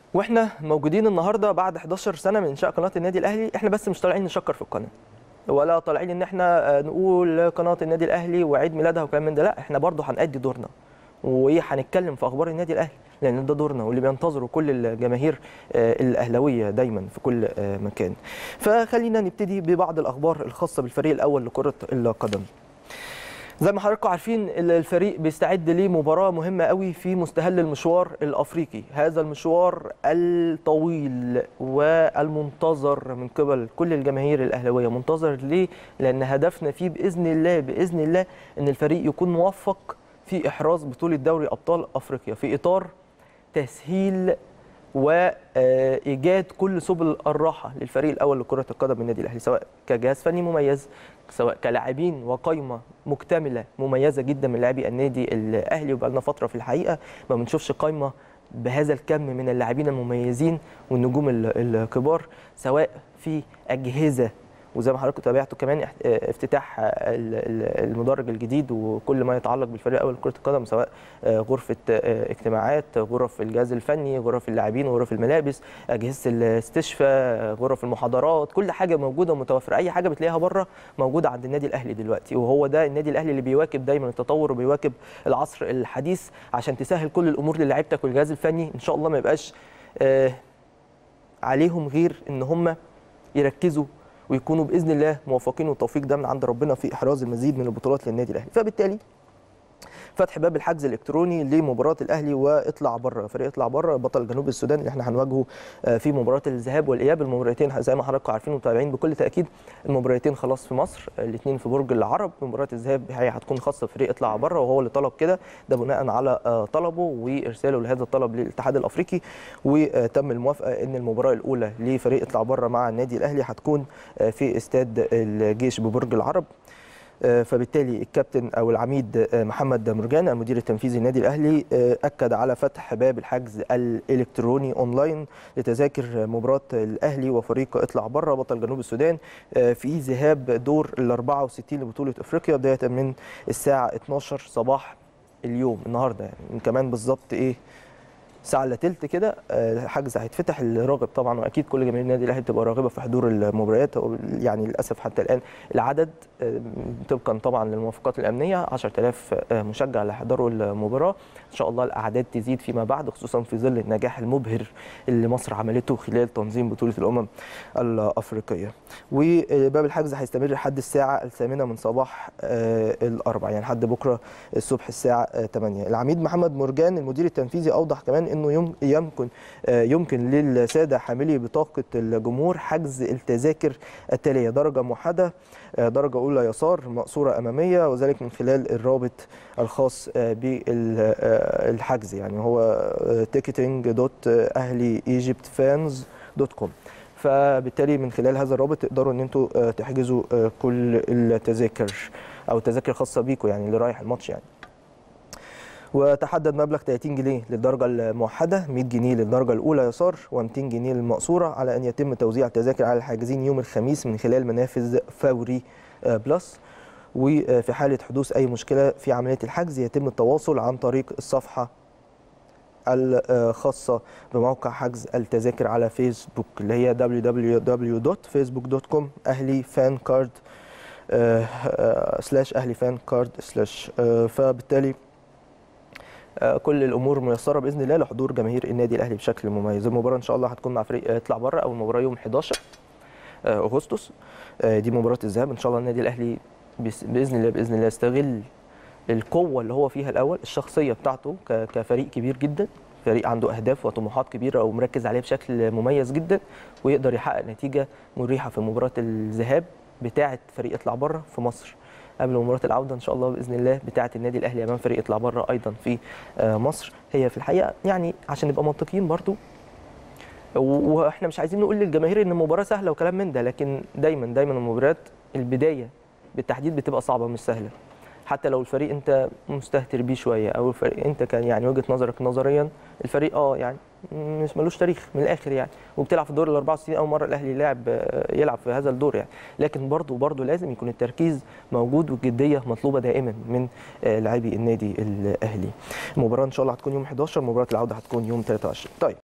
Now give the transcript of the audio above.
واحنا موجودين النهارده بعد 11 سنه من انشاء قناه النادي الاهلي، احنا بس مش طالعين نشكر في القناه ولا طالعين ان احنا نقول قناه النادي الاهلي وعيد ميلادها وكلام من ده، لا احنا برضه هنأدي دورنا هنتكلم في اخبار النادي الاهلي لان ده دورنا واللي بينتظره كل الجماهير الاهلاويه دايما في كل مكان. فخلينا نبتدي ببعض الاخبار الخاصه بالفريق الاول لكره القدم. زي ما حضراتكم عارفين الفريق بيستعد لمباراه مهمه قوي في مستهل المشوار الافريقي، هذا المشوار الطويل والمنتظر من قبل كل الجماهير الاهلاويه. منتظر ليه؟ لان هدفنا فيه باذن الله ان الفريق يكون موفق في احراز بطوله دوري ابطال افريقيا في اطار تسهيل وايجاد كل سبل الراحه للفريق الاول لكره القدم النادي الاهلي، سواء كجهاز فني مميز، سواء كلاعبين وقائمه مكتمله مميزه جدا من لاعبي النادي الاهلي. وبقى لنا فتره في الحقيقه ما بنشوفش قائمه بهذا الكم من اللاعبين المميزين والنجوم الكبار، سواء في اجهزه، وزي ما حضراتكم تابعتوا كمان افتتاح المدرج الجديد وكل ما يتعلق بالفريق الاول لكره القدم، سواء غرفه اجتماعات، غرف الجهاز الفني، غرف اللاعبين وغرف الملابس، اجهزه الاستشفاء، غرف المحاضرات، كل حاجه موجوده ومتوفره. اي حاجه بتلاقيها بره موجوده عند النادي الاهلي دلوقتي، وهو ده النادي الاهلي اللي بيواكب دايما التطور وبيواكب العصر الحديث عشان تسهل كل الامور للاعيبتك والجهاز الفني. ان شاء الله ما يبقاش عليهم غير ان هم يركزوا ويكونوا باذن الله موفقين، والتوفيق ده من عند ربنا في احراز المزيد من البطولات للنادي الاهلي. فبالتالي فتح باب الحجز الالكتروني لمباراه الاهلي واطلع بره، فريق اطلع بره بطل جنوب السودان اللي احنا هنواجهه في مباراه الذهاب والاياب. المباراتين زي ما حضراتكم عارفين ومتابعين بكل تاكيد، المباراتين خلاص في مصر، الاثنين في برج العرب. مباراه الذهاب هي هتكون خاصه بفريق اطلع بره وهو اللي طلب كده، ده بناء على طلبه وارساله لهذا الطلب للاتحاد الافريقي، وتم الموافقه ان المباراه الاولى لفريق اطلع بره مع النادي الاهلي هتكون في استاد الجيش ببرج العرب. فبالتالي الكابتن او العميد محمد مرجان المدير التنفيذي للنادي الاهلي اكد على فتح باب الحجز الالكتروني اونلاين لتذاكر مباراه الاهلي وفريق اطلع بره بطل جنوب السودان في ذهاب دور ال 64 لبطوله افريقيا بدايه من الساعه 12 صباح اليوم النهارده، يعني كمان بالظبط ساعه الا تلت كده الحجز هيتفتح. الراغب طبعا واكيد كل جماهير النادي الاهلي بتبقى راغبه في حضور المباريات، يعني للاسف حتى الان العدد طبقا طبعا للموافقات الامنيه 10000 مشجع اللي هيحضروا المباراه. ان شاء الله الاعداد تزيد فيما بعد، خصوصا في ظل النجاح المبهر اللي مصر عملته خلال تنظيم بطوله الامم الافريقيه. وباب الحجز هيستمر لحد الساعه 8 من صباح الاربعاء، يعني لحد بكره الصبح الساعه 8. العميد محمد مرجان المدير التنفيذي اوضح كمان انه يمكن للساده حاملي بطاقه الجمهور حجز التذاكر التاليه: درجه موحده، درجه اولى يسار، مقصوره اماميه، وذلك من خلال الرابط الخاص بالحجز، يعني هو ticketing.ahliegyptfans.com. فبالتالي من خلال هذا الرابط تقدروا ان انتوا تحجزوا كل التذاكر او التذاكر الخاصه بيكم، يعني اللي رايح الماتش يعني. وتحدد مبلغ 30 جنيه للدرجه الموحده، 100 جنيه للدرجه الاولى يسار، و200 جنيه للمقصوره، على ان يتم توزيع التذاكر على الحاجزين يوم الخميس من خلال منافذ فوري بلس. وفي حاله حدوث اي مشكله في عمليه الحجز يتم التواصل عن طريق الصفحه الخاصه بموقع حجز التذاكر على فيسبوك اللي هي www.facebook.com/ahlyfancard/ahlyfancard/. فبالتالي كل الامور ميسره باذن الله لحضور جماهير النادي الاهلي بشكل مميز. المباراه ان شاء الله هتكون مع فريق اطلع بره، اول مباراه يوم 11 اغسطس، دي مباراه الذهاب. ان شاء الله النادي الاهلي باذن الله يستغل القوه اللي هو فيها الاول، الشخصيه بتاعته كفريق كبير جدا، فريق عنده اهداف وطموحات كبيره ومركز عليها بشكل مميز جدا، ويقدر يحقق نتيجه مريحه في مباراه الذهاب بتاعه فريق اطلع بره في مصر قبل مباراه العوده ان شاء الله باذن الله بتاعه النادي الاهلي امام فريق اطلع بره ايضا في مصر. هي في الحقيقه يعني عشان نبقى منطقيين برضو، واحنا مش عايزين نقول للجماهير ان المباراه سهله وكلام من ده، لكن دايما المباريات البدايه بالتحديد بتبقى صعبه مش سهله، حتى لو الفريق انت مستهتر بيه شويه او الفريق انت كان يعني وجهه نظرك نظريا الفريق يعني مش ملوش تاريخ من الاخر يعني، وبتلعب في الدور ال 64 اول مره الاهلي يلعب في هذا الدور يعني، لكن برضه لازم يكون التركيز موجود والجديه مطلوبه دائما من لاعبي النادي الاهلي. المباراه ان شاء الله هتكون يوم 11، مباراه العوده هتكون يوم 23. طيب